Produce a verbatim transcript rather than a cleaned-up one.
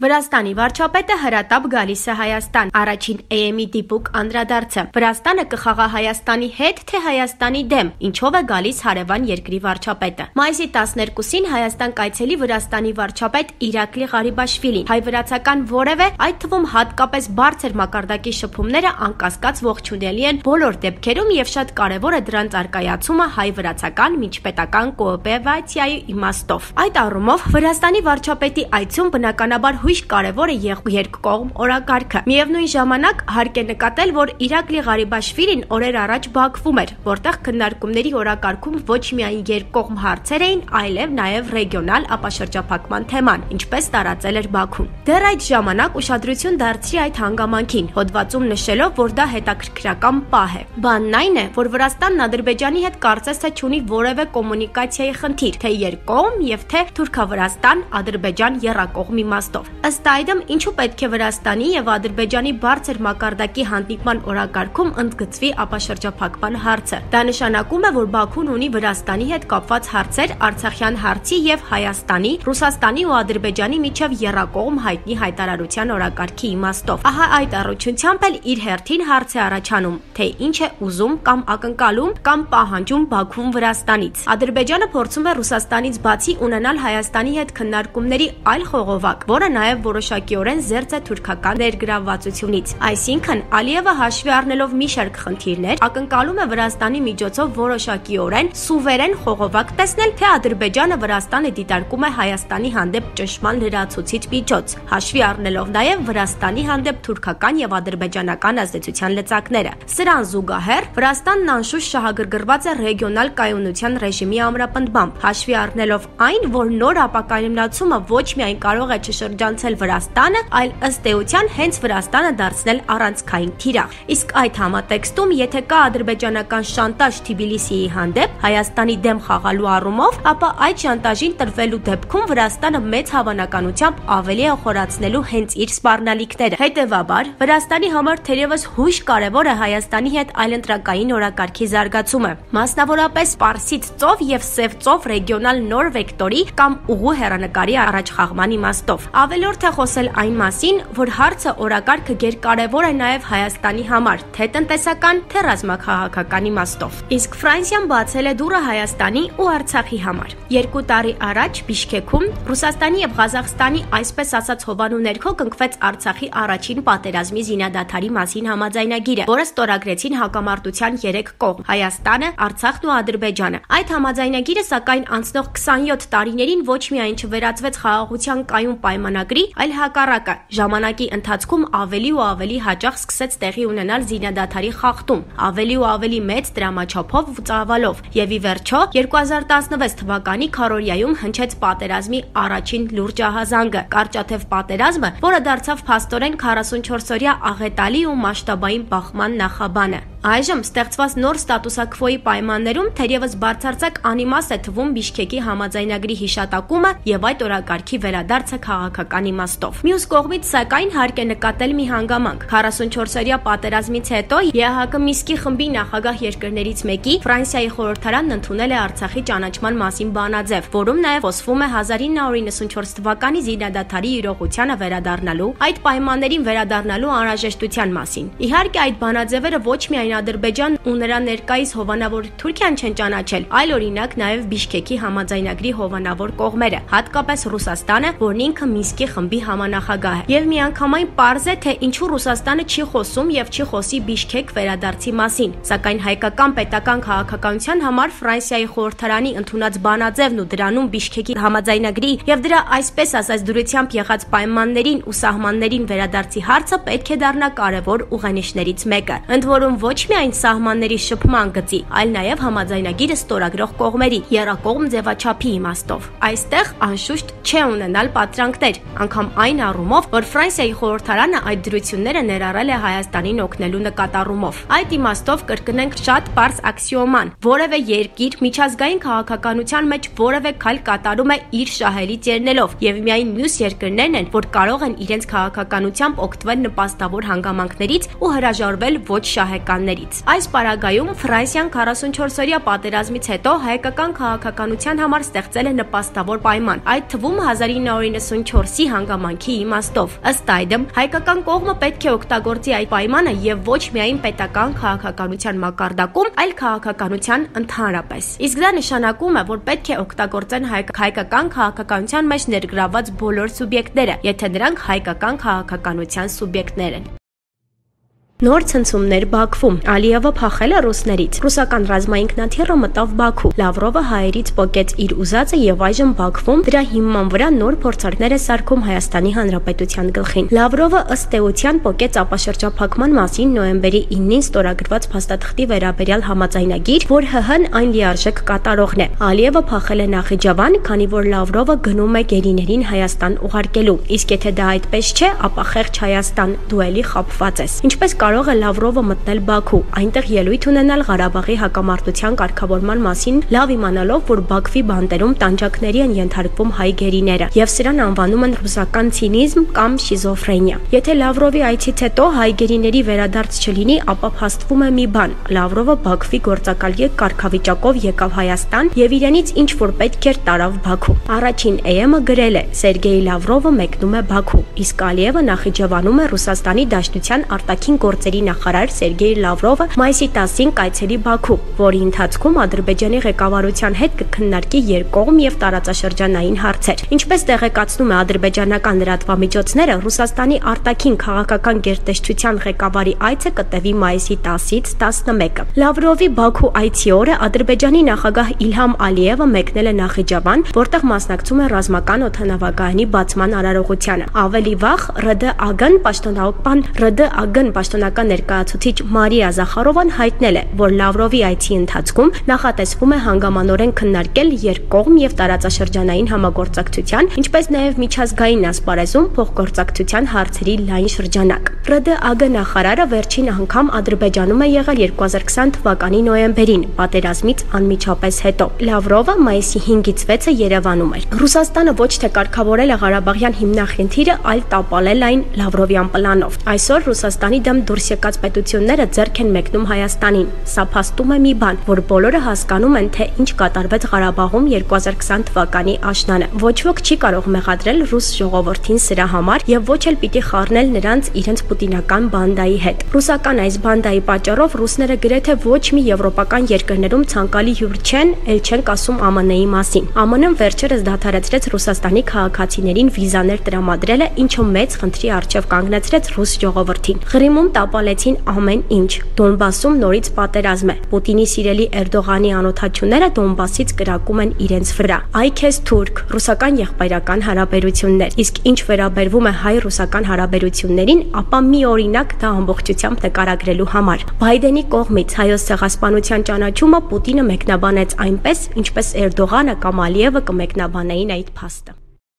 Վրաստանի վարչապետը հրատապ գալիս է Հայաստան, առաջին Է Էմ-ի դիպուկ անդրադարձը։ Վրաստանը կխաղա Հայաստանի հետ, թե Հայաստանի դեմ, ինչով է գալիս հարևան երկրի վարչապետը։ Մայիսի տասներկուսին Հայաստան կայցելի Վրաստանի վարչապետ Իրակլի Ղարիբաշվիլին հայ-վրացական որևէ, այդ թվում հատկապես բարձր մակարդակի շփումները անկասկած ողջունելի են բոլոր դեպքերում եւ շատ կարեւոր է դրանց արկայացումը հայ-վրացական միջպետական կոոպերացիայի իմաստով։ Այդ առումով Վրաստանի վարչապետի այցում բնականաբար հույժ կարևոր է երկկողմ օրակարգը։ Միևնույն ժամանակ հարկ է նկատել, որ Իրակլի Ղարիբաշվիլին օրեր առաջ Բաքվում էր, որտեղ քննարկումների օրակարգում ոչ միայն երկկողմ հարցեր էին, այլև նաև ռեգիոնալ ապաշրջափակման թեման, ինչպես տարածել էր Բաքուն։ Դեռ այդ ժամանակ ուշադրություն դարձրի այդ հանգամանքին, հոդվածում նշելով, որ դա հետաքրքրական պահ է։ Բանն այն է, որ Վրաստանն Ադրբեջանի հետ կարծես թե չունի որևէ կոմունիկացիայի խնդիր, թե երկկողմ եւ թե Թուրքավրաստան-Ադրբեջան եռակողմ իմաստով։ Ըստ այդմ, ինչու պետք է Վրաստանի եւ Ադրբեջանի բարձր մակարդակի հանդիպման օրակարգում ընդգծվի ապաշրջափակման հարցը։ Դա նշանակում է, որ Բաքուն ունի Վրաստանի հետ կապված հարցեր Արցախյան հարցի եւ Հայաստանի, Ռուսաստանի ու Ադրբեջանի միջև եռակողմ հայտնի հայտարարության օրակարգի իմաստով։ Ահա այդ առողջությամբ էլ իր հերթին հարց է առաջանում, թե ինչ է ուզում կամ ակնկալում կամ պահանջում Բաքուն Վրաստանից։ Ադրբեջանը փորձում է Ռուսաստանից բացի ունենալ Հայաստանի հետ քննարկումների այլ խողովակ, որը նաև որոշակիորեն զերծ է թուրքական ներգրավվածությունից։ Այսինքն, Ալիևը հաշվի առնելով մի շարք խնդիրներ, ակնկալում է Վրաստանի միջոցով որոշակիորեն սուվերեն խողովակ տեսնել, թե Ադրբեջանը Վրաստանը դիտարկում է Հայաստանի հանդեպ ճնշման լրացուցիչ միջոց, հաշվի առնելով նաև Վրաստանի հանդեպ թուրքական եւ ադրբեջանական ազդեցության լծակները։ Սրան զուգահեռ Վրաստանն անշուշտ շահագրգռված է ռեգիոնալ կայունության ռեժիմի ամրապնդմամբ, հաշվի առնելով այն, որ նոր ապակայունացումը ոչ միայն կարող է չշրջանցել Վրաստանը, այլ ըստ էության հենց Վրաստանը դարձնել առանցքային թիրախ։ Իսկ այդ համատեքստում, եթե կա ադրբեջանական շանտաժ Թբիլիսիի հանդեպ Հայաստանի դեմ խաղալու առումով, ապա այդ շանտաժին տրվելու դեպքում Վրաստանը մեծ հավանականությամբ ավելի է խորացնելու հենց իր սպառնալիքները։ Հետևաբար, Վրաստանի համար թերևս հույժ կարևոր է Հայաստանի հետ այլընտրակային օրակարգի զարգացումը, մասնավորապես Պարսից ծով եւ Սև ծով ռեգիոնալ նոր վեկտորի կամ ուղու հեռանկարի առաջխաղման իմաստով։ Ավելորդ է խոսել այն մասին, որ հարցը օրակարգը գերկարևոր է նաև Հայաստանի համար, թե տնտեսական, թե ռազմաքաղաքական իմաստով։ Իսկ Ֆրանսիան բացել է դուռը Հայաստանի ու Արցախի համար։ Երկու տարի առաջ Բիշքեքում Ռուսաստանի եւ Ղազախստանի այսպես ասած հովանու ներքո կնքվեց Արցախի առաջին պատերազմի զինադադարի մասին համաձայնագիրը, որը ստորագրեցին հակամարտության երեք կողմ՝ Հայաստանը, Արցախն ու Ադրբեջանը։ Այդ համաձայնագիրը սակայն անցնող քսանյոթ տարիներին ոչ միայն չվերածվեց խաղաղության կայուն պայմանագրի, այլ հակառակը, ժամանակի ընթացքում ավելի ու ավելի հաճախ սկսեց տեղի ունենալ զինադադարի խախտում, ավելի ու ավելի մեծ դրամաչափով ու ծավալով, եւ ի վերջո երկու հազար տասնվեց թվականի քառորյայում հնչեց պատերազմի առաջին լուրջ ահազանգը՝ Կարճաթև պատերազմը, որը դարձավ փաստորեն քառասունչորսօրյա աղետալի ու մասշտաբային բախման նախաբանը։ Այժմ ստեղծված նոր ստատուսակվոյի պայմաններում թերևս բարձրացակ անիմաստ է թվում Բիշքեկի համաձայնագրի հիշատակումը եւ այդ օրակարգի վերադարձը քաղաքական իմաստով։ Մյուս կողմից, սակայն, հարկ է նկատել մի հանգամանք։ քառասունչորսօրյա պատերազմից հետո Է Հ Կ Միսկի խմբի նախագահ երկրներից մեկի Ֆրանսիայի խորհրդարանն ընդունել է Արցախի ճանաչման մասին բանաձև, որում նաեւ խոսվում է հազար ինը հարյուր իննսունչորս թվականի զինադադարի իրողությանը վերադառնալու, այդ պայմաններին վերադառնալու անհրաժեշտության մասին։ Իհարկե, այդ բանաձևերը ոչ միայն Ադրբեջան ու նրա ներկայիս հովանավոր Թուրքիան չեն ճանաչել, այլ օրինակ նաև Բիշքեկի համաձայնագրի հովանավոր կողմերը, հատկապես Ռուսաստանը, որն ինքը Մինսկի խմբի համանախագահ է։ Եվ միանգամայն պարզ է, թե ինչու Ռուսաստանը չի խոսում եւ չի խոսի Բիշքեկ վերադարձի մասին, սակայն հայկական պետական քաղաքականության համար Ֆրանսիայի խորհրդարանի ընդունած բանաձևն ու դրանում Բիշքեկի համաձայնագրի եւ դրա այսպես ասած դյուրությամբ եղած պայմաններին ու սահմաններին վերադարձի հարցը պետք է դառնա կարևոր ուղենիշներից մեկը, ընդ որում ոչ միայն սահմանների շփման գծի, այլ նաև համաձայնագիրը ստորագրող կողմերի եռակողմ ձևաչափի իմաստով։ Այստեղ անշուշտ չէ ունենալ պատրանքներ, անգամ այն առումով, որ Ֆրանսիայի խորհրդարանը այդ դրությունները ներառել է Հայաստանին օգնելու նկատառումով։ Այդ իմաստով կրկնենք շատ պարզ աքսիոման՝ որևէ երկիր միջազգային քաղաքականության մեջ որևէ քայլ կատարում է իր շահերից ելնելով, եւ միայն մյուս երկրներն են, որ կարող են իրենց քաղաքականությամբ օգտվել նպաստավոր հանգամանքներից ու հրաժարվել ոչ շահեկաններից։ Այս պարագայում Ֆրանսիան քառասունչորսօրյա պատերազմից հետո հայկական քաղաքականության համար ստեղծել է նպաստավոր պայման, այդ թվում հազար ինը հարյուր իննսունչորսի հանգամանքի իմաստով։ Ըստ այդմ, հայկական կողմը պետք է օգտագործի այդ պայմանը եւ ոչ միայն պետական քաղաքականության մակարդակում, այլ քաղաքականության ընդհանրապես։ Իսկ դա նշանակում է, որ պետք է օգտագործեն հայկական քաղաքականության մեջ ներգրավված բոլոր սուբյեկտները, եթե նրանք հայկական քաղաքականության սուբյեկտներ են։ Նոր ցնցումներ Բաքվում։ Ալիևը փախել է ռուսներից։ Ռուսական ռազմաինքնաթիռը մտավ Բաքու։ Լավրովը հայերից պոկեց իր ուզածը եւ այժմ Բաքվում դրա հիման վրա նոր փորձարկներ է սարքում Հայաստանի Հանրապետության գլխին։ Լավրովը ըստ էության պոկեց ապաշրջափակման մասին նոյեմբերի իննին ստորագրված փաստաթղթի վերաբերյալ համաձայնագիր, որ ՀՀ-ն այն լիարժեք կատարողն է։ Ալիևը փախել է Նախիջևան, քանի որ Լավրովը գնում է գերիներին Հայաստան ուղարկելու։ Իսկ եթե դա այդպես չէ, ապա խեղճ Հայաստան, դու էլի խաբված ես։ Ինչպես կարող է Լավրովը մտնել Բաքու, այնտեղ ելույթ ունենալ Ղարաբաղի հակամարտության կարգավորման մասին, լավ իմանալով, որ Բաքվի բանտերում տանջանքների են ենթարկվում հայ գերիները, եւ սրան անվանում են ռուսական ցինիզմ կամ շիզոֆրենիա։ Եթե Լավրովի այցից հետո հայ գերիների վերադարձ չլինի, ապա փաստվում է մի բան. Լավրովը Բաքվի գործակալի կարգավիճակով եկավ Հայաստան եւ իրենից ինչ որ պետք էր տարավ Բաքու։ Առաջին էեմը գրել է. Սերգեյ Լավրովը մեկնում է Բաքու, իսկ Ալիևը Նախիջևանում է Ռուսաստանի Դաշնության արտաքին գործերի նախարար Սերգեյ Լավրովը մայիսի տասին կայցելի Բաքու, որի ընթացքում Ադրբեջանի ղեկավարության հետ կքննարկի երկկողմ եւ տարածաշրջանային հարցեր։ Ինչպես տեղեկացնում է ադրբեջանական լրատվամիջոցները, Ռուսաստանի արտաքին քաղաքական գերտեսչության ղեկավարի այցը կտևի մայիսի տասից տասնմեկը։ Լավրովի Բաքու այցի օրը Ադրբեջանի նախագահ Իլհամ Ալիևը մեկնել է Նախիջևան, որտեղ մասնակցում է ռազմական օդանավակայանի բացման արարողությանը։ Ավելի վաղ ՌԴԱԳ-ն պաշտոնական ՌԴԱԳ-ն պաշտոնական ներկայացուցիչ Մարիա Զախարովան հայտնել է, որ Լավրովի այցի ընթացքում նախատեսվում է հանգամանորեն քննարկել երկկողմ եւ տարածաշրջանային համագործակցության, ինչպես նաեւ միջազգային ասպարեզում փոխգործակցության հարցերի լայն շրջանակ։ ՌԴԱԳ նախարարը վերջին անգամ Ադրբեջանում է եղել երկու հազար քսան թվականի նոյեմբերին, պատերազմից անմիջապես հետո։ Լավրովը մայիսի հինգից վեցը Երևանում էր։ Ռուսաստանը ոչ թե կարգավորել է Ղարաբաղյան հիմնախնդիրը, այլ տապալել այն Լավրովյան պլանով։ Այսօր Ռուսաստանի դեմ դուրս եկած պետությունները ձեռք են մեկնում Հայաստանին։ Սա փաստում է մի բան, որ բոլորը հասկանում են, թե ինչ կատարվեց Ղարաբաղում երկու հազար քսան թվականի աշնանը։ Ոչ ոք չի կարող մեղադրել ռուս ժողովրդին սրա համար եւ ոչ էլ պիտի խառնել նրանց իրենց պուտինական բանդայի հետ։ Ռուսական այս բանդայի պատճառով ռուսները գրեթե ոչ մի եվրոպական երկրներում ցանկալի հյուր չեն, ել չենք ասում ԱՄՆ-ի մասին։ ԱՄՆ-ն վերջերս դադարեցրեց Ռուսաստանի քաղաքացիներին վիզաներ տրամադրելը, ինչը մեծ խնդրի առջև կանգնեցրեց ռուս ժողովրդին։ Ղրիմում տապալեցին ամեն ինչ։ Դոնբասում նորից պատերազմ է։ Պուտինի սիրելի Էրդողանի անօթաչուները Դոնբասից կրակում են իրենց վրա։ Այ քեզ թուրք, ռուսական եղբայրական հարաբերություններ։ Իսկ ինչ վերաբերվում է հայ-ռուսական հարաբերություններին, ապա մի օրինակ դա ամբողջությամբ նկարագրելու համար։ Բայդենի կողմից հայոց ցեղասպանության ճանաչումը Պուտինը մեկնաբանեց այնպես, ինչպես Էրդողանը կամ Ալիևը կմեկնաբանեին այդ փաստը։